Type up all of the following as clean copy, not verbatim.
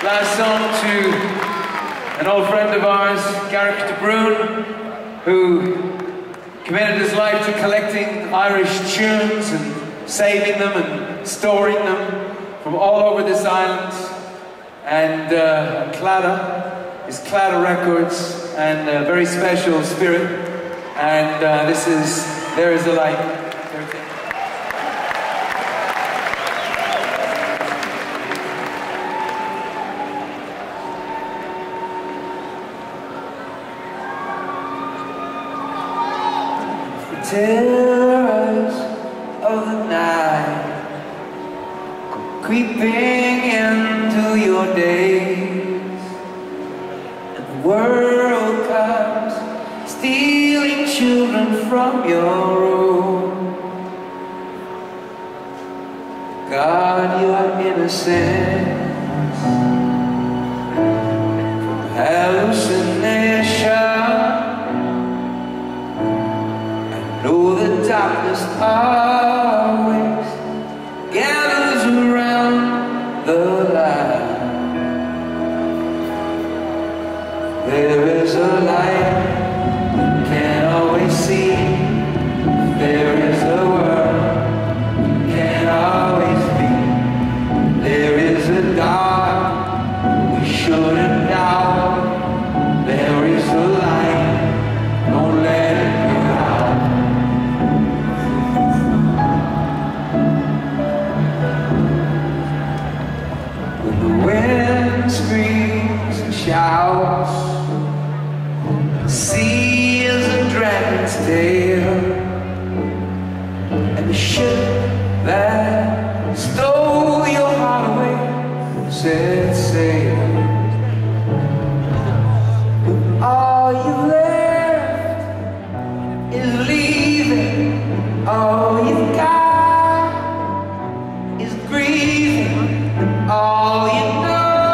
last song to an old friend of ours, Garrick de Brún, who committed his life to collecting Irish tunes and saving them and storing them from all over this island. And Claddagh is Claddagh Records, and a very special spirit. And this is There Is a Light. Terrors of the night go creeping into your days, and the world comes stealing children from your room. God, you are innocent from hallucination. Know the darkness always gathers around the light. There is a light you can't always see. There is a world you can't always be. There is a dark we shouldn't doubt. There is a light, don't let it go out. Screams and shouts, the sea is a dragon's tail, and the ship that stole your heart away set sail. But all you left is leaving. All you've got is grieving. All you know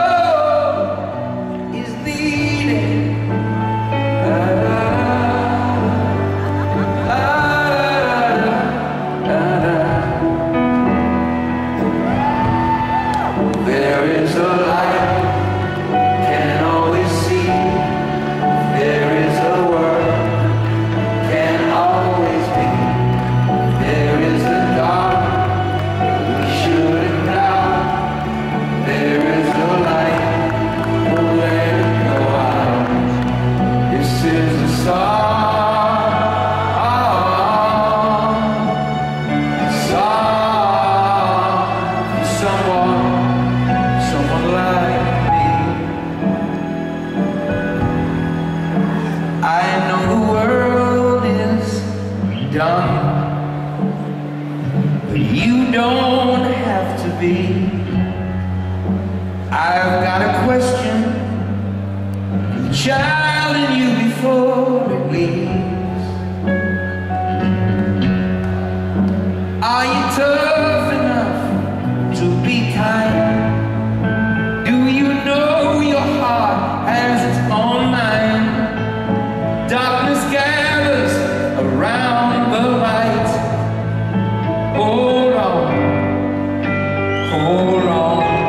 I've got a question, the child in you before it leaves. Are you tough enough to be kind? Do you know your heart has its own mind? Darkness gathers around the light. Hold on, hold on.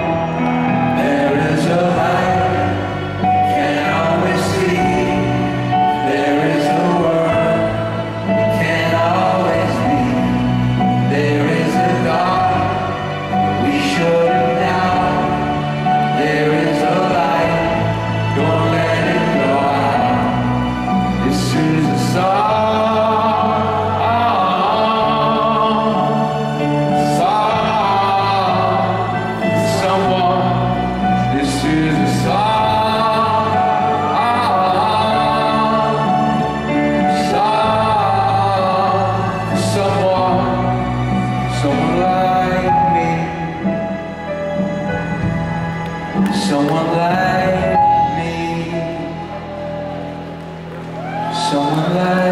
Someone like me, someone like